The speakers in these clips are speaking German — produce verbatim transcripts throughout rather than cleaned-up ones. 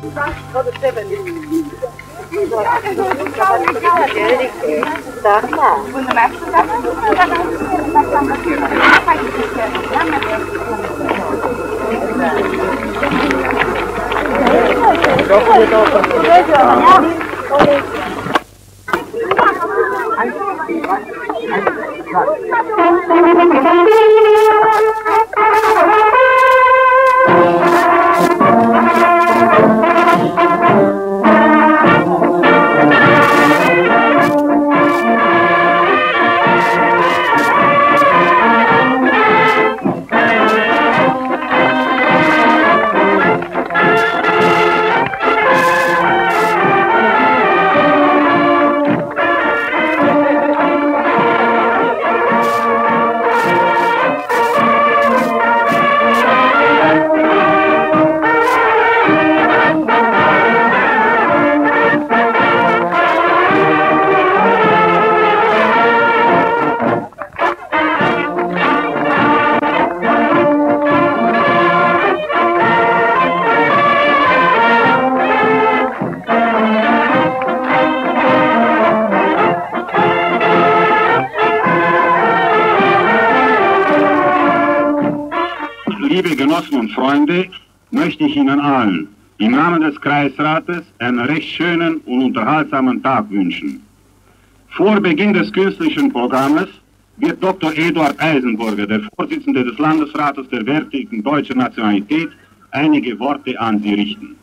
Liebe Genossen und Freunde, möchte ich Ihnen allen im Namen des Kreisrates einen recht schönen und unterhaltsamen Tag wünschen. Vor Beginn des künstlichen Programmes wird Doktor Eduard Eisenburger, der Vorsitzende des Landesrates der Werktätigen deutscher Nationalität, einige Worte an Sie richten.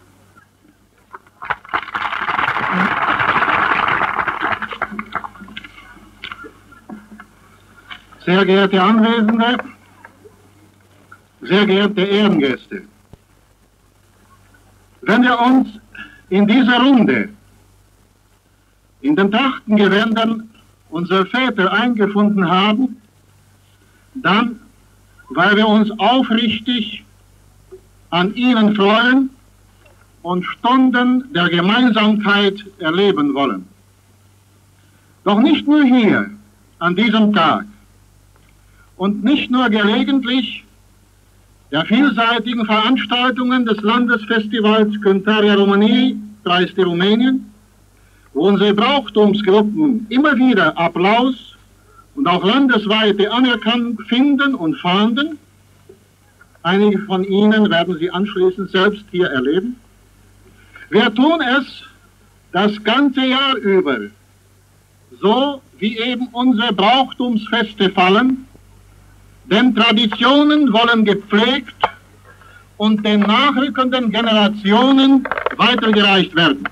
Sehr geehrte Anwesende, sehr geehrte Ehrengäste, wenn wir uns in dieser Runde in den Trachtengewändern unserer Väter eingefunden haben, dann, weil wir uns aufrichtig an ihnen freuen und Stunden der Gemeinsamkeit erleben wollen. Doch nicht nur hier, an diesem Tag, und nicht nur gelegentlich der vielseitigen Veranstaltungen des Landesfestivals Cântaria României, Preis der Rumänien, wo unsere Brauchtumsgruppen immer wieder Applaus und auch landesweite Anerkennung finden und fanden. Einige von Ihnen werden Sie anschließend selbst hier erleben. Wir tun es das ganze Jahr über, so wie eben unsere Brauchtumsfeste fallen, denn Traditionen wollen gepflegt und den nachrückenden Generationen weitergereicht werden.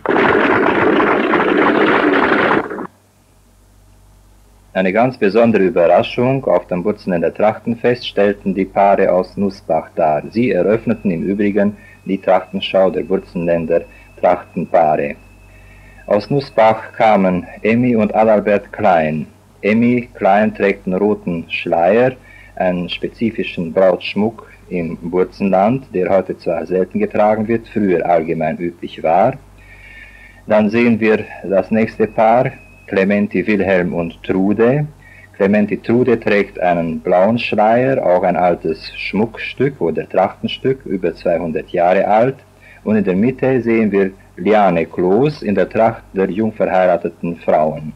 Eine ganz besondere Überraschung auf dem Burzenländer Trachtenfest stellten die Paare aus Nussbach dar. Sie eröffneten im Übrigen die Trachtenschau der Burzenländer Trachtenpaare. Aus Nussbach kamen Emmy und Adalbert Klein. Emmy Klein trägt einen roten Schleier, einen spezifischen Brautschmuck im Burzenland, der heute zwar selten getragen wird, früher allgemein üblich war. Dann sehen wir das nächste Paar, Clementi Wilhelm und Trude. Clementi Trude trägt einen blauen Schleier, auch ein altes Schmuckstück oder Trachtenstück, über zweihundert Jahre alt. Und in der Mitte sehen wir Liane Kloos in der Tracht der jungverheirateten Frauen.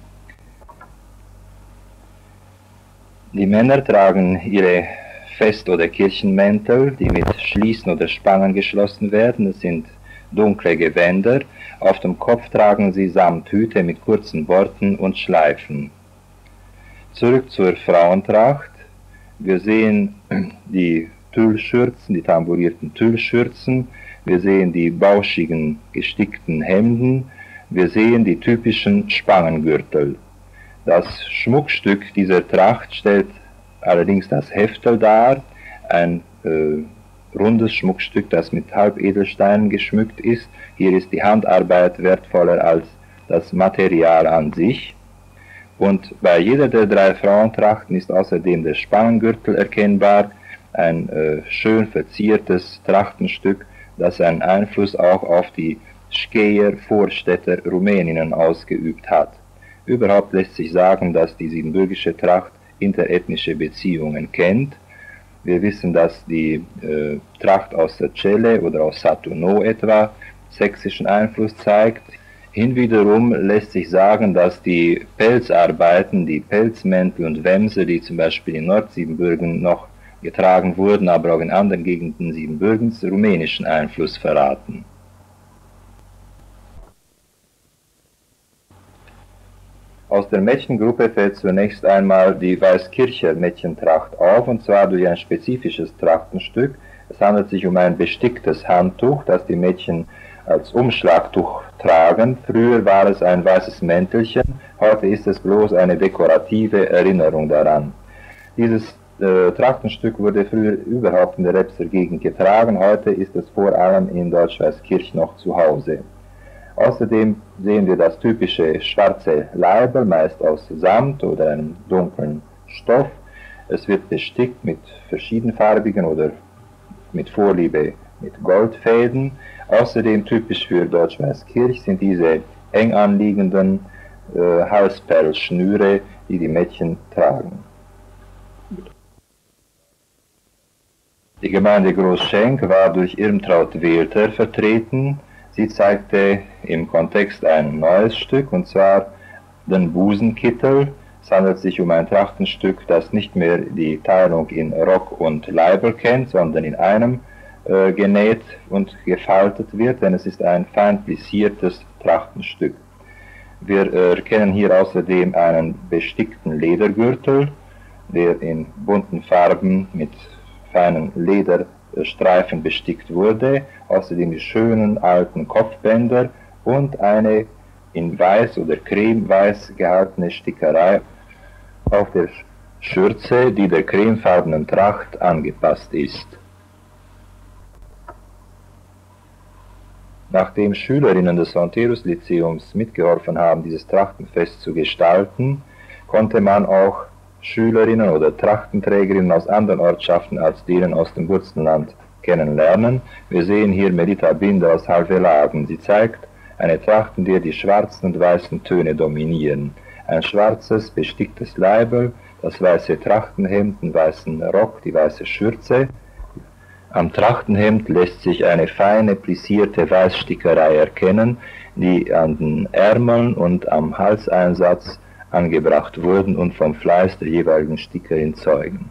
Die Männer tragen ihre Fest- oder Kirchenmäntel, die mit Schließen oder Spangen geschlossen werden. Es sind dunkle Gewänder. Auf dem Kopf tragen sie Samthüte mit kurzen Borten und Schleifen. Zurück zur Frauentracht. Wir sehen die Tüllschürzen, die tambourierten Tüllschürzen. Wir sehen die bauschigen, gestickten Hemden. Wir sehen die typischen Spangengürtel. Das Schmuckstück dieser Tracht stellt allerdings das Heftel dar, ein äh, rundes Schmuckstück, das mit Halbedelsteinen geschmückt ist. Hier ist die Handarbeit wertvoller als das Material an sich. Und bei jeder der drei Frauentrachten ist außerdem der Spangengürtel erkennbar, ein äh, schön verziertes Trachtenstück, das einen Einfluss auch auf die Skeer Vorstädter Rumäninnen ausgeübt hat. Überhaupt lässt sich sagen, dass die siebenbürgische Tracht interethnische Beziehungen kennt. Wir wissen, dass die äh, Tracht aus der Celle oder aus Satuno etwa sächsischen Einfluss zeigt. Hinwiederum lässt sich sagen, dass die Pelzarbeiten, die Pelzmäntel und Wämse, die zum Beispiel in Nordsiebenbürgen noch getragen wurden, aber auch in anderen Gegenden Siebenbürgens, rumänischen Einfluss verraten. Aus der Mädchengruppe fällt zunächst einmal die Weißkircher Mädchentracht auf, und zwar durch ein spezifisches Trachtenstück. Es handelt sich um ein besticktes Handtuch, das die Mädchen als Umschlagtuch tragen. Früher war es ein weißes Mäntelchen, heute ist es bloß eine dekorative Erinnerung daran. Dieses äh, Trachtenstück wurde früher überhaupt in der Repser Gegend getragen, heute ist es vor allem in Deutsch-Weißkirch noch zu Hause. Außerdem sehen wir das typische schwarze Leiberl, meist aus Samt oder einem dunklen Stoff. Es wird bestickt mit verschiedenfarbigen oder mit Vorliebe mit Goldfäden. Außerdem typisch für Deutsch-Weißkirch sind diese eng anliegenden äh, Halsperlschnüre, die die Mädchen tragen. Die Gemeinde Großschenk war durch Irmtraut Welter vertreten. Sie zeigte im Kontext ein neues Stück, und zwar den Busenkittel. Es handelt sich um ein Trachtenstück, das nicht mehr die Teilung in Rock und Leiberl kennt, sondern in einem äh, genäht und gefaltet wird, denn es ist ein fein plissiertes Trachtenstück. Wir äh, erkennen hier außerdem einen bestickten Ledergürtel, der in bunten Farben mit feinen Lederstreifen bestickt wurde, außerdem die schönen alten Kopfbänder und eine in weiß oder cremeweiß gehaltene Stickerei auf der Schürze, die der cremefarbenen Tracht angepasst ist. Nachdem Schülerinnen des Fontherus-Lyzeums mitgeholfen haben, dieses Trachtenfest zu gestalten, konnte man auch Schülerinnen oder Trachtenträgerinnen aus anderen Ortschaften als denen aus dem Wurzelland kennenlernen. Wir sehen hier Merita Binder aus Halveladen. Sie zeigt eine Tracht, in der die schwarzen und weißen Töne dominieren. Ein schwarzes, besticktes Leiberl, das weiße Trachtenhemd, den weißen Rock, die weiße Schürze. Am Trachtenhemd lässt sich eine feine, plissierte Weißstickerei erkennen, die an den Ärmeln und am Halseinsatz angebracht wurden und vom Fleiß der jeweiligen Stickerin zeugen.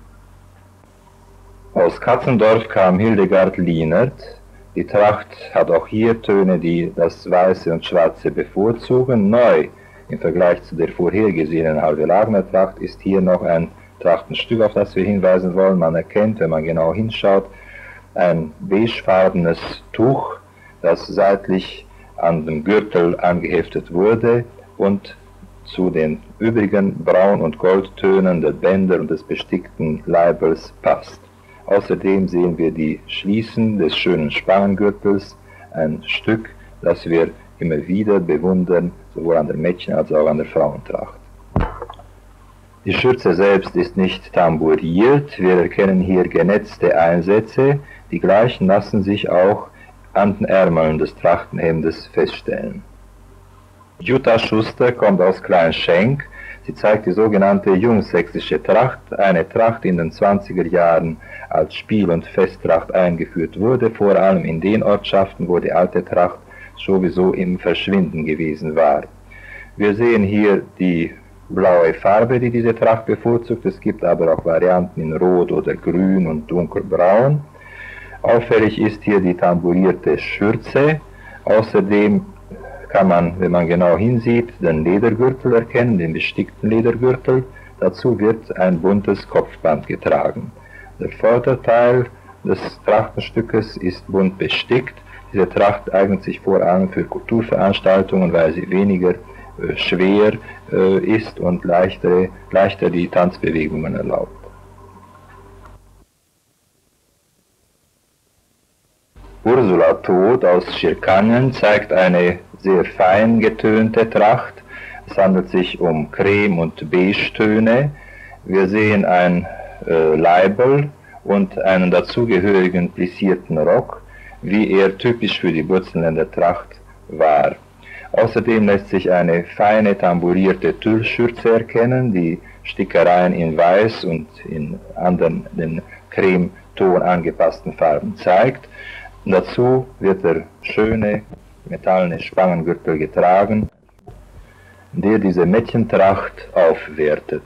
Aus Katzendorf kam Hildegard Lienert. Die Tracht hat auch hier Töne, die das Weiße und Schwarze bevorzugen. Neu im Vergleich zu der vorhergesehenen Halveladener Tracht ist hier noch ein Trachtenstück, auf das wir hinweisen wollen. Man erkennt, wenn man genau hinschaut, ein beigefarbenes Tuch, das seitlich an dem Gürtel angeheftet wurde und zu den übrigen Braun- und Goldtönen der Bänder und des bestickten Leiberls passt. Außerdem sehen wir die Schließen des schönen Spangengürtels, ein Stück, das wir immer wieder bewundern, sowohl an der Mädchen- als auch an der Frauentracht. Die Schürze selbst ist nicht tambouriert, wir erkennen hier genetzte Einsätze, die gleichen lassen sich auch an den Ärmeln des Trachtenhemdes feststellen. Jutta Schuster kommt aus Kleinschenk. Sie zeigt die sogenannte jungsächsische Tracht, eine Tracht in den zwanziger Jahren als Spiel- und Festtracht eingeführt wurde, vor allem in den Ortschaften, wo die alte Tracht sowieso im Verschwinden gewesen war. Wir sehen hier die blaue Farbe, die diese Tracht bevorzugt. Es gibt aber auch Varianten in Rot oder Grün und Dunkelbraun. Auffällig ist hier die tambourierte Schürze. Außerdem kann man, wenn man genau hinsieht, den Ledergürtel erkennen, den bestickten Ledergürtel. Dazu wird ein buntes Kopfband getragen. Der Vorderteil des Trachtenstückes ist bunt bestickt. Diese Tracht eignet sich vor allem für Kulturveranstaltungen, weil sie weniger äh, schwer äh, ist und leichter, leichter die Tanzbewegungen erlaubt. Ursula Todt aus Schirkanjen zeigt eine sehr fein getönte Tracht. Es handelt sich um Creme- und Beige-Töne. Wir sehen ein äh, Leiberl und einen dazugehörigen plissierten Rock, wie er typisch für die Wurzelländer Tracht war. Außerdem lässt sich eine feine tambourierte Tüllschürze erkennen, die Stickereien in Weiß und in anderen, den Cremeton angepassten Farben zeigt. Und dazu wird der schöne metallene Spangengürtel getragen, der diese Mädchentracht aufwertet.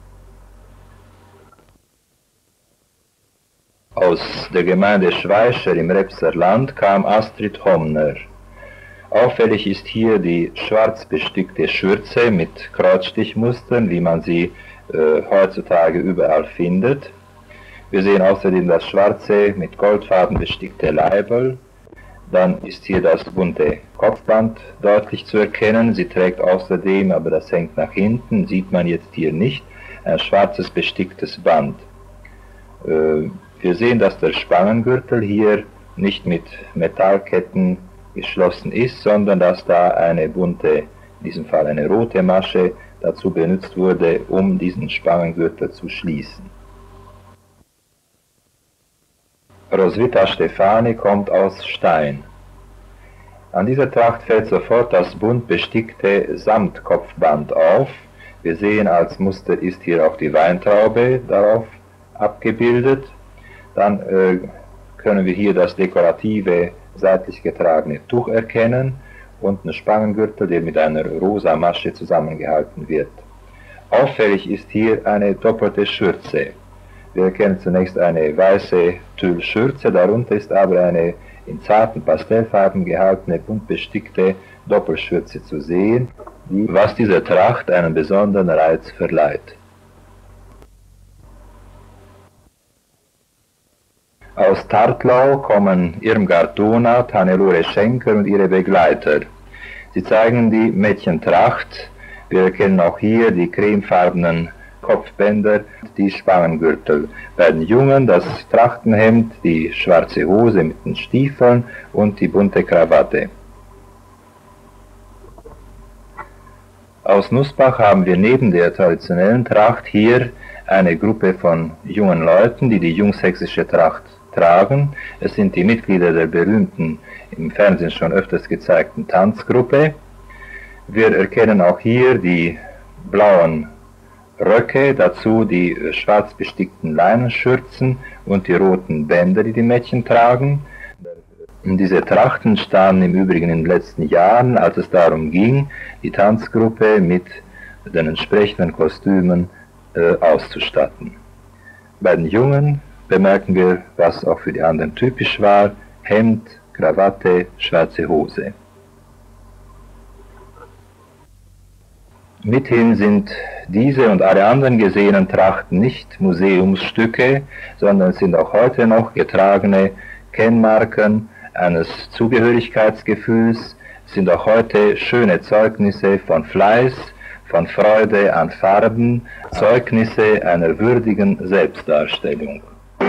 Aus der Gemeinde Schweischer im Repser Land kam Astrid Homner. Auffällig ist hier die schwarz bestickte Schürze mit Kreuzstichmustern, wie man sie äh, heutzutage überall findet. Wir sehen außerdem das schwarze, mit Goldfarben bestickte Leiberl. Dann ist hier das bunte Kopfband deutlich zu erkennen. Sie trägt außerdem, aber das hängt nach hinten, sieht man jetzt hier nicht, ein schwarzes besticktes Band. Äh, wir sehen, dass der Spangengürtel hier nicht mit Metallketten geschlossen ist, sondern dass da eine bunte, in diesem Fall eine rote Masche, dazu benutzt wurde, um diesen Spangengürtel zu schließen. Roswitha Stefani kommt aus Stein. An dieser Tracht fällt sofort das bunt bestickte Samtkopfband auf. Wir sehen, als Muster ist hier auch die Weintraube darauf abgebildet. Dann äh, können wir hier das dekorative seitlich getragene Tuch erkennen und einen Spangengürtel, der mit einer rosa Masche zusammengehalten wird. Auffällig ist hier eine doppelte Schürze. Wir erkennen zunächst eine weiße Tüllschürze, darunter ist aber eine in zarten Pastellfarben gehaltene, bunt bestickte Doppelschürze zu sehen, was dieser Tracht einen besonderen Reiz verleiht. Aus Tartlau kommen Irmgard Donat, Hannelore Schenker und ihre Begleiter. Sie zeigen die Mädchentracht. Wir erkennen auch hier die cremefarbenen Kopfbänder, die Spangengürtel. Bei den Jungen das Trachtenhemd, die schwarze Hose mit den Stiefeln und die bunte Krawatte. Aus Nussbach haben wir neben der traditionellen Tracht hier eine Gruppe von jungen Leuten, die die jungsächsische Tracht tragen. Es sind die Mitglieder der berühmten, im Fernsehen schon öfters gezeigten Tanzgruppe. Wir erkennen auch hier die blauen Röcke, dazu die schwarz bestickten Leinenschürzen und die roten Bänder, die die Mädchen tragen. Diese Trachten standen im Übrigen in den letzten Jahren, als es darum ging, die Tanzgruppe mit den entsprechenden Kostümen äh, auszustatten. Bei den Jungen bemerken wir, was auch für die anderen typisch war: Hemd, Krawatte, schwarze Hose. Mithin sind diese und alle anderen gesehenen Trachten nicht Museumsstücke, sondern sind auch heute noch getragene Kennmarken eines Zugehörigkeitsgefühls, sind auch heute schöne Zeugnisse von Fleiß, von Freude an Farben, Zeugnisse einer würdigen Selbstdarstellung.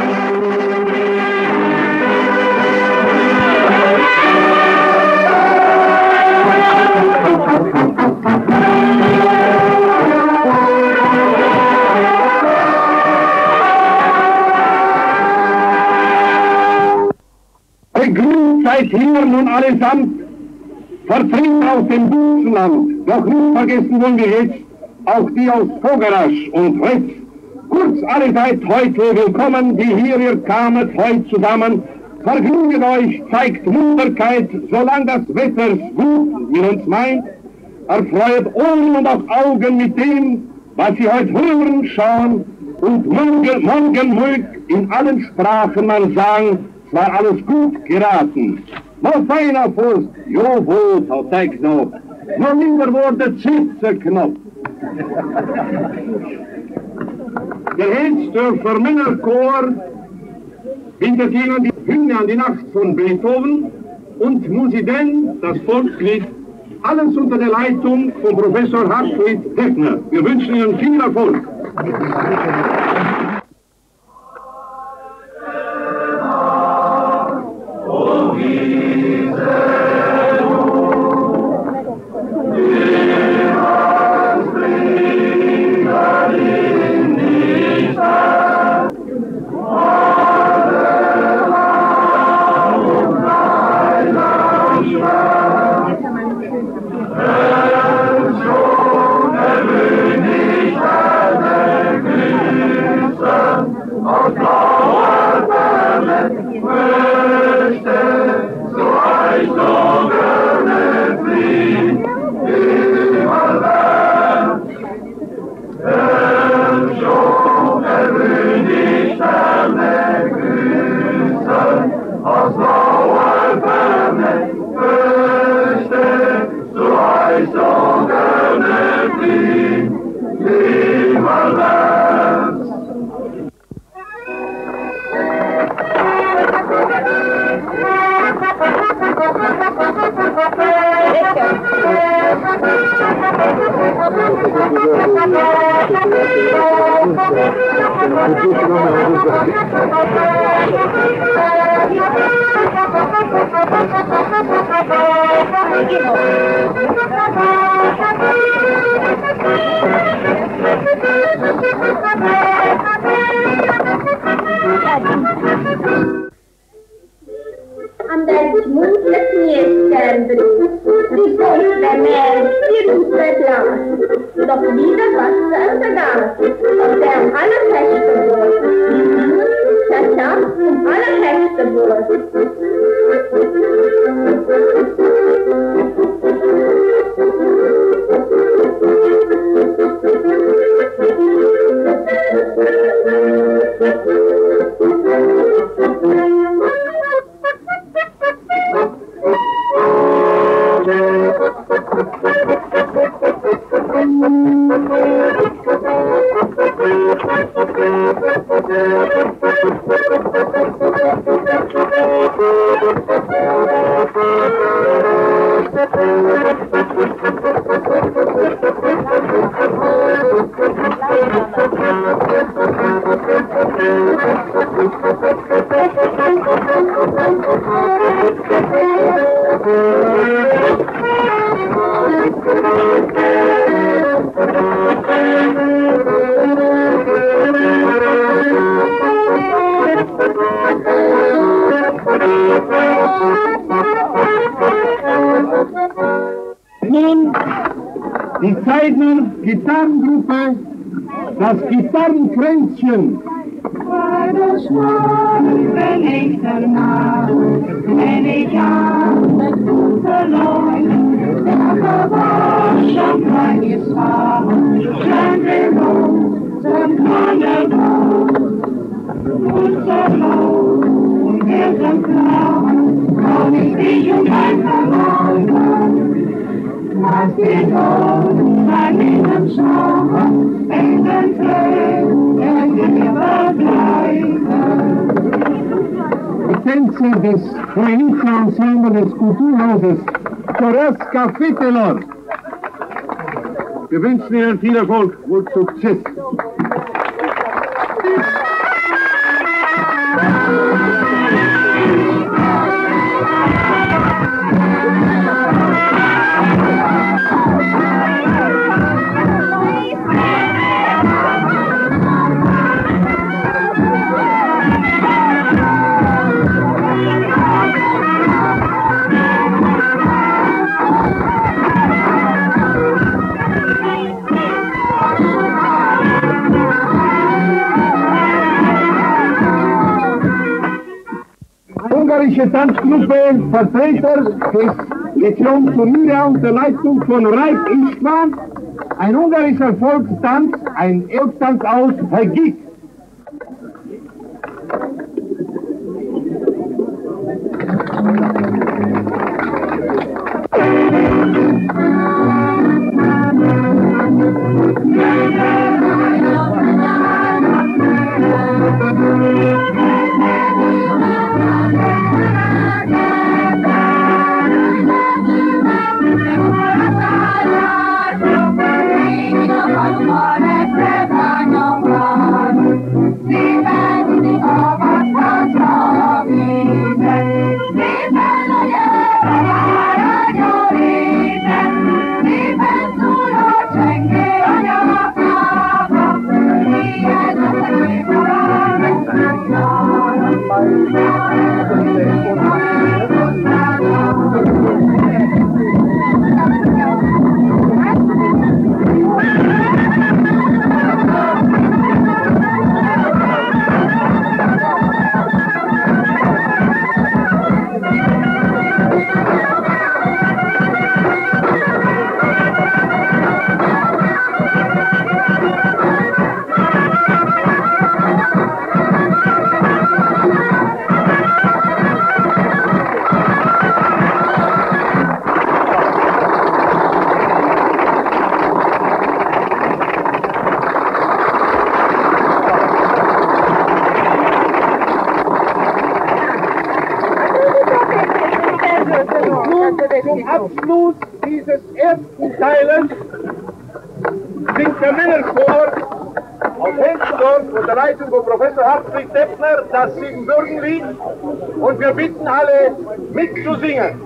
Begrüßt seid hier nun allesamt, Vertreter aus dem Buchenland, doch nicht vergessen wollen wir jetzt auch die aus Vogerasch und Retz. Kurz alle seid heute willkommen, die hier ihr kamet heute zusammen. Vergnüget euch, zeigt Munterkeit, solange das Wetter gut mit uns meint. Erfreut Ohren und auch Augen mit dem, was sie heute hören, schauen und morgen, morgen mög in allen Sprachen man sagen, es war alles gut geraten. Noch feiner Furst, jo wohl, Frau Teigknopf, noch lieber wurde Zitzerknopf. Der Helsdörfer Männerchor bindet ihnen die Hymne an die Nacht von Beethoven und Musiden, das Volkslied, alles unter der Leitung von Professor Hartfried Defner. Wir wünschen Ihnen viel Erfolg. Früchte, so reich, so An der schmutzig Niersternbrut, die Post der Meer, die Rute Glas, doch wieder Wasser vergaß, auf der am allerhechste Wurst, Tja, am allerhechste Wurst. Nun die Zeidner Gitarrengruppe, das Gitarrenkränzchen. Das Mal, wenn ich danach, wenn ich an mit guten Leuten, der verwaschen manches Haar, sein Remote, sein Carnival, und so laut, und wir sind klar, komm ich dich und mein Verwandter. Was geht on, mein Leben Sommer, in den Tränen, der Begleiter. Die Tänze des Provinzensemble des Kulturhauses Koreska Fittelor. Wir wünschen Ihnen viel Erfolg und Success. Ungarische Tanzgruppe, Vertreter des Legion Turniere unter Leitung von Raif Istvan, ein ungarischer Volkstanz, ein Elbtanz aus Hagik. Thank you. Abschluss dieses ersten Teiles singt der Männerchor aus Hensdorf unter Leitung von Professor Hartwig Deppner das Siebenbürgenlied und wir bitten alle mitzusingen.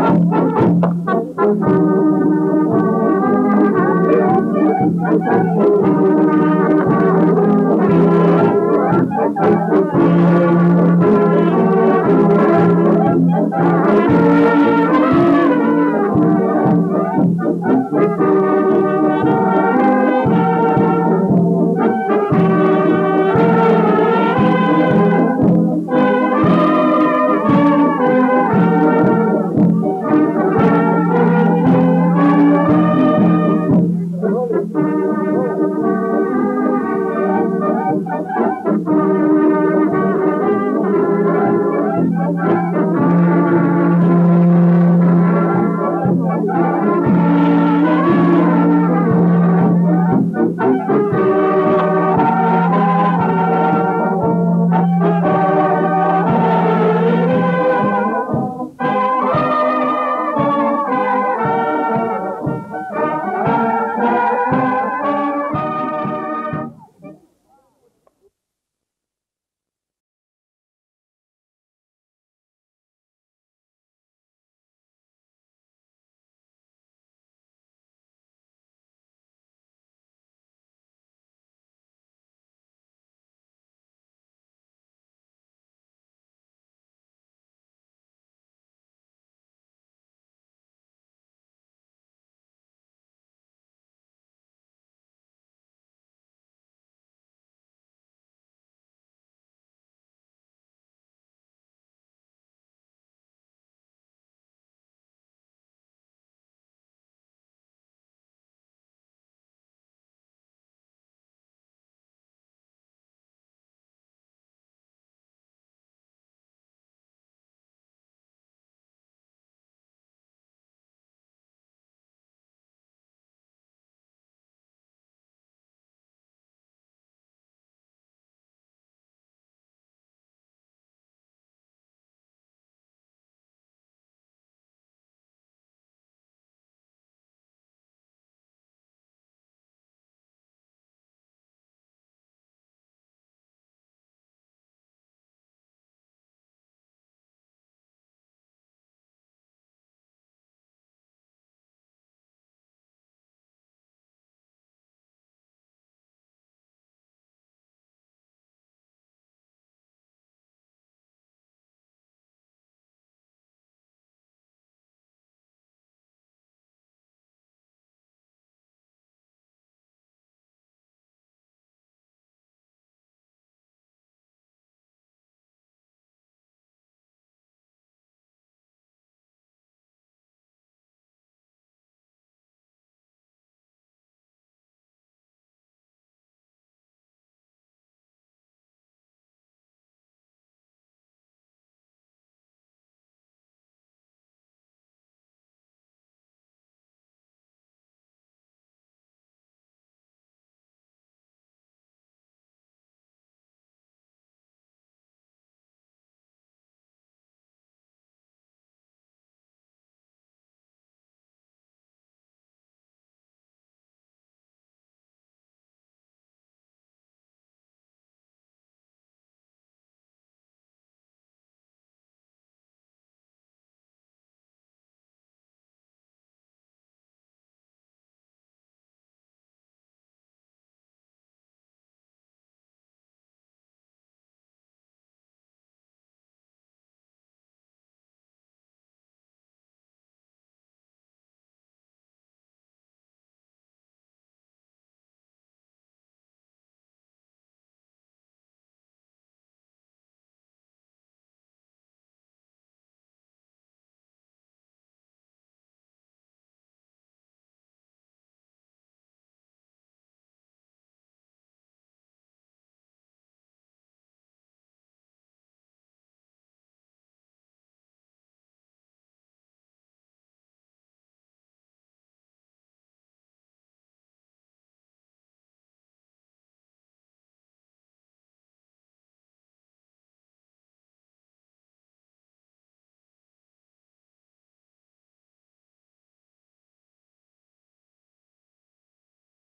Thank you.